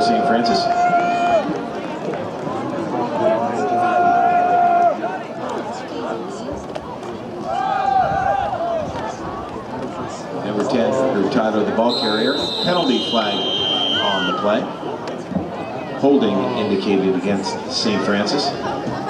St. Francis. Number 10, Hurtado, the ball carrier. Penalty flag on the play. Holding indicated against St. Francis.